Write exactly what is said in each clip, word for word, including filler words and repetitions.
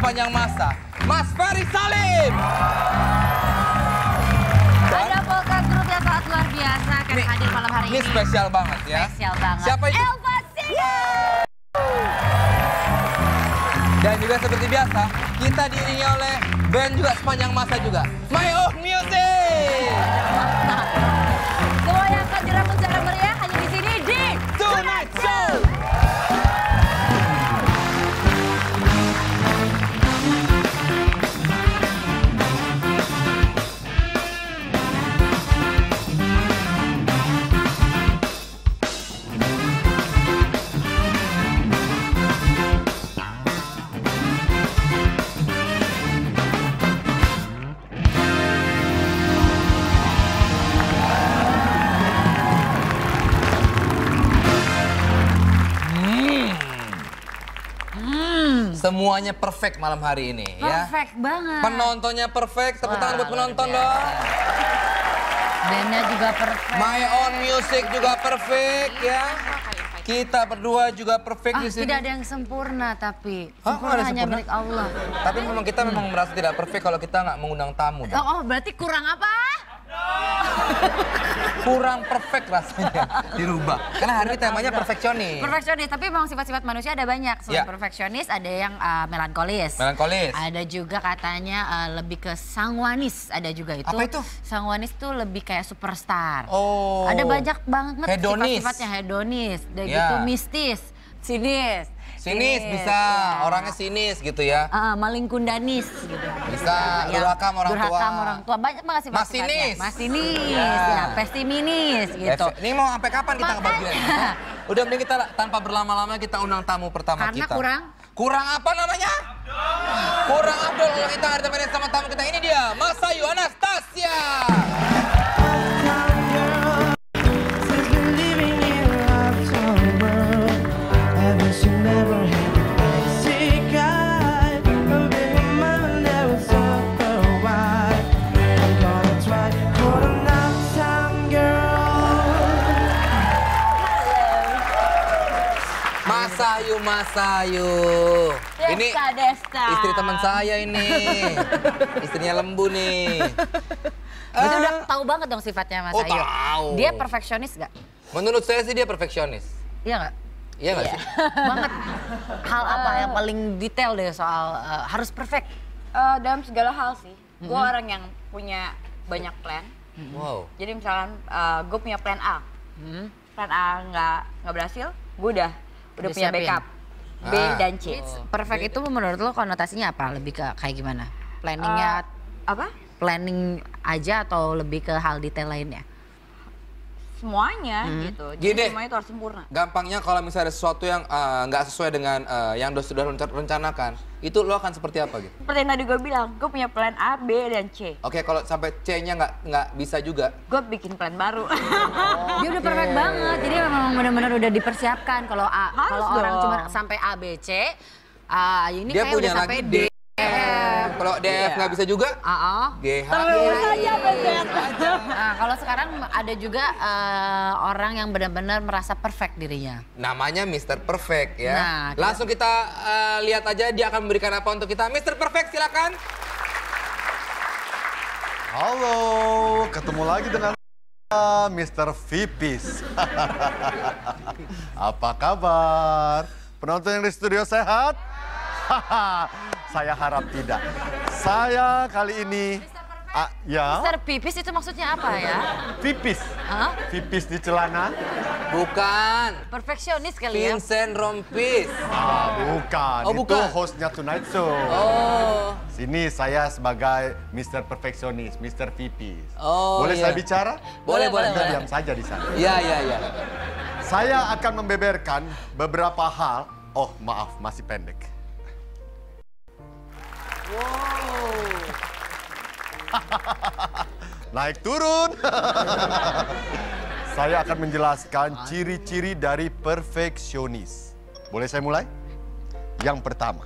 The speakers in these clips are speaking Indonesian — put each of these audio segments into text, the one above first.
sepanjang masa, Mas Ferry Salim. Ada Polka Group yang sangat luar biasa akan Ini- hadir malam hari Ini ini. spesial banget ya. Spesial banget. Siapa itu? Elva Siga. Dan juga seperti biasa, kita diiringi oleh band juga sepanjang masa juga. My Own Music. Semua yang akan dirambut secara meriah hanya di sini di Tonight Show. Semuanya perfect malam hari ini ya. Perfect banget. Penontonnya perfect, tepuk tangan Wah, buat penonton luar dong. Bandnya juga perfect. My Own Music juga perfect ya. Kita berdua juga perfect Ah, di sini. tidak ada yang sempurna tapi Hah, sempurna ada hanya sempurna? milik Allah. Tapi memang kita memang merasa tidak perfect kalau kita nggak mengundang tamu. dong. Oh, oh, berarti kurang apa? Kurang perfect rasanya, dirubah. Karena hari ini temanya perfeksionis. Perfeksionis, tapi memang sifat-sifat manusia ada banyak. Selain Ya. perfeksionis, ada yang uh, melankolis. Melankolis. Ada juga katanya uh, lebih ke sangwanis, ada juga itu. Apa itu? Sangwanis tuh lebih kayak superstar. Oh. Ada banyak banget Hedonis. sifat-sifatnya hedonis, udah Ya. gitu mistis, sinis. Sinis bisa, ya. orangnya sinis gitu ya. Uh, maling kundanis gitu. Bisa, Ya, durhaka sama orang tua. durhaka sama orang tua. Banyak banget sifat-sifatnya. Masinis. Masinis, Ya. ya, pestiminis gitu. Ini mau sampai kapan kita Makanya. ngebagian? Udah mending kita tanpa berlama-lama kita undang tamu pertama Karena kita. kurang? Kurang apa namanya? Kurang Abdul kalau kita hari ini sama tamu kita. Ini dia, Masayu Anastasia. Masayu, Masayu. Ini Desta, Desta. istri teman saya ini. Istrinya Lembu nih. Berarti Ah. udah tahu banget dong sifatnya Mas Oh, Ayu. tahu. Dia perfeksionis gak? Menurut saya sih dia perfeksionis. Iya gak? Iya nggak sih? Banget. Hal apa yang paling detail deh soal uh, harus perfect? Eh, dalam segala hal sih. Gue orang yang punya banyak plan. Wow. Jadi misalkan gue punya plan A. Hmm. Plan A nggak nggak berhasil, gue udah udah punya Disiapin. backup. B Ah. dan C. Perfect itu menurut lo konotasinya apa? Lebih ke kayak gimana? Planningnya, Eh, apa? planning aja atau lebih ke hal detail lainnya? Semuanya gitu. Gini Jadi deh. semuanya itu harus sempurna. Gampangnya kalau misalnya ada sesuatu yang eh, nggak sesuai dengan eh, yang sudah sudah renca- rencanakan, itu lo akan seperti apa gitu? Seperti yang tadi gue bilang, gue punya plan A, B, dan C. Oke, kalau sampai C-nya nggak nggak bisa juga. Gue bikin plan baru. Dia udah perfect banget. Jadi memang benar-benar udah dipersiapkan. Kalau A, Harus kalau orang dong. cuma sampai A, B, C, ah, ini Dia kayak punya udah sampai lagi D. D. Kalau D F nggak bisa juga, Ah, ah. G H. Terus aja bebek. Nah, kalau sekarang ada juga eh, orang yang benar-benar merasa perfect dirinya. Namanya mister Perfect ya. Nah, kita- Langsung kita eh, lihat aja dia akan memberikan apa untuk kita. mister Perfect silakan. Halo, ketemu lagi dengan mister Vipis. Apa kabar? Penonton yang di studio sehat? Saya harap tidak. Saya kali ini, ah, ya, Mister Pipis itu maksudnya apa ya? Vipis. Hah? Vipis di celana? Bukan. Perfeksionis kali ya? Vincent Rompis. Ah, bukan. Oh, Itu bukan. hostnya Tonight Show. Oh. Sini saya sebagai mister Perfeksionis, mister Vipis. Oh, Boleh iya. saya bicara? Boleh, boleh, Anda boleh. diam saja di sana. Iya, iya, iya. Saya akan membeberkan beberapa hal. Oh, maaf, masih pendek. Naik turun. Saya akan menjelaskan ciri-ciri dari perfeksionis. Boleh saya mulai? Yang pertama,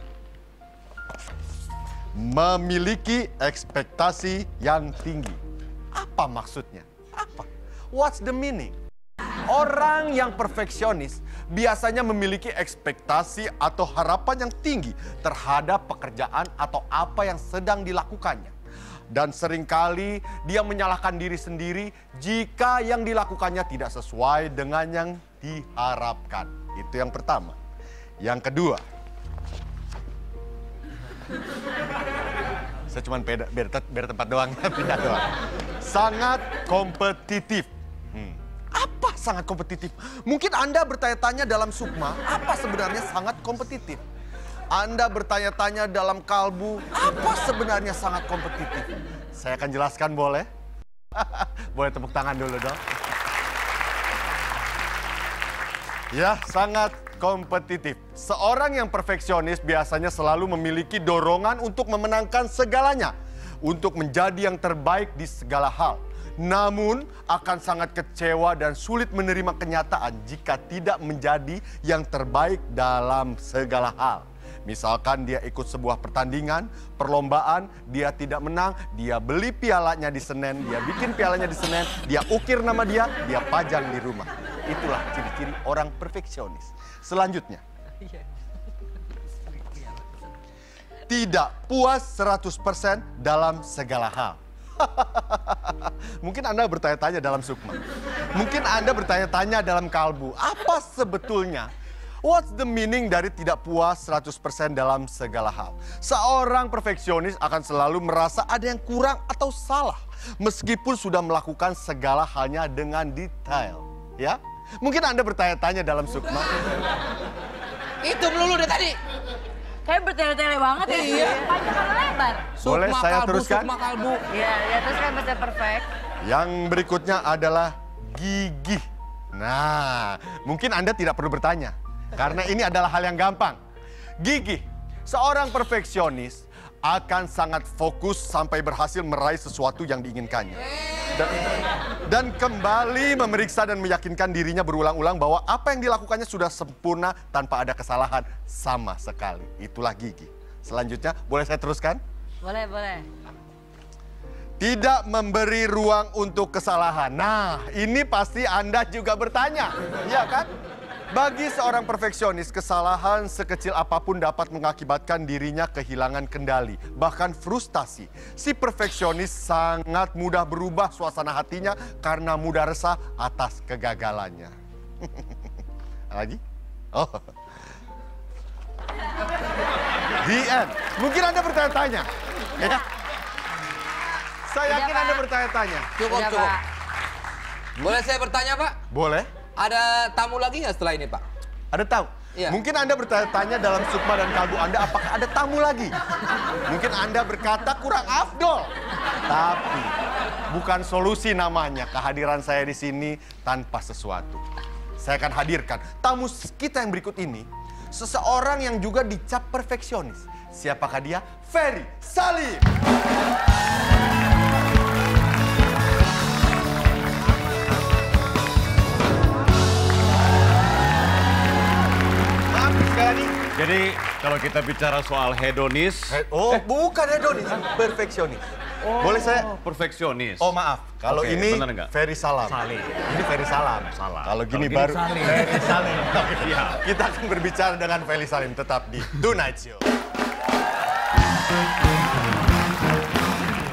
memiliki ekspektasi yang tinggi. Apa maksudnya? Apa? What's the meaning? Orang yang perfeksionis biasanya memiliki ekspektasi atau harapan yang tinggi terhadap pekerjaan atau apa yang sedang dilakukannya. Dan seringkali dia menyalahkan diri sendiri jika yang dilakukannya tidak sesuai dengan yang diharapkan. Itu yang pertama. Yang kedua, saya cuma beda, beda, beda tempat doang, pindah doang. Sangat kompetitif. Hmm. Apa sangat kompetitif? Mungkin Anda bertanya-tanya dalam Sukma, apa sebenarnya sangat kompetitif? Anda bertanya-tanya dalam Kalbu, apa sebenarnya sangat kompetitif? Saya akan jelaskan, boleh? Boleh tepuk tangan dulu dong. Ya, sangat kompetitif. Seorang yang perfeksionis biasanya selalu memiliki dorongan untuk memenangkan segalanya, untuk menjadi yang terbaik di segala hal. Namun akan sangat kecewa dan sulit menerima kenyataan jika tidak menjadi yang terbaik dalam segala hal. Misalkan dia ikut sebuah pertandingan, perlombaan, dia tidak menang, dia beli pialanya di Senen, dia bikin pialanya di Senen, dia ukir nama dia, dia pajang di rumah. Itulah ciri-ciri orang perfeksionis. Selanjutnya, tidak puas seratus persen dalam segala hal. Mungkin Anda bertanya-tanya dalam Sukma. Mungkin Anda bertanya-tanya dalam Kalbu. Apa sebetulnya? What's the meaning dari tidak puas seratus persen dalam segala hal? Seorang perfeksionis akan selalu merasa ada yang kurang atau salah. Meskipun sudah melakukan segala halnya dengan detail. Ya? Mungkin Anda bertanya-tanya dalam Sukma. Itu melulu deh tadi. Kayak bertele-tele banget ya. Iya. Panjang atau lebar? Boleh Sukma saya kalbu, teruskan? Sukma kalbu. Iya, ya terus kan bisa perfect. Yang berikutnya adalah gigih. Nah, mungkin Anda tidak perlu bertanya. Karena ini adalah hal yang gampang. Gigih. Seorang perfeksionis akan sangat fokus sampai berhasil meraih sesuatu yang diinginkannya. Dan, dan kembali memeriksa dan meyakinkan dirinya berulang-ulang bahwa apa yang dilakukannya sudah sempurna tanpa ada kesalahan sama sekali. Itulah gigih. Selanjutnya, boleh saya teruskan? Boleh, boleh. Tidak memberi ruang untuk kesalahan. Nah, ini pasti Anda juga bertanya, ya kan? Bagi seorang perfeksionis, kesalahan sekecil apapun dapat mengakibatkan dirinya kehilangan kendali, bahkan frustasi. Si perfeksionis sangat mudah berubah suasana hatinya karena mudah resah atas kegagalannya. Lagi? Oh. The end. Mungkin Anda bertanya-tanya. Ya? Saya yakin Anda bertanya-tanya. Cukup, Udah, cukup. Pak. Boleh saya bertanya, Pak? Boleh? Ada tamu lagi nggak setelah ini, Pak? Ada tamu? Iya. Mungkin Anda bertanya-tanya dalam Sukma dan Kalbu Anda, apakah ada tamu lagi? Mungkin Anda berkata kurang afdol. Tapi bukan solusi namanya kehadiran saya di sini tanpa sesuatu. Saya akan hadirkan tamu kita yang berikut ini. Seseorang yang juga dicap perfeksionis. Siapakah dia? Ferry Salim. Jadi kalau kita bicara soal hedonis, Oh, bukan hedonis, perfeksionis. Boleh saya? perfeksionis. Oh maaf, kalau Oke, ini bener nggak? Ferry Salam. Salim. Ini Ferry Salam. Salam. Kalau gini Kalau gini baru Salim. Ferry Salim. Iya. Kita akan berbicara dengan Ferry Salim tetap di Tonight Show.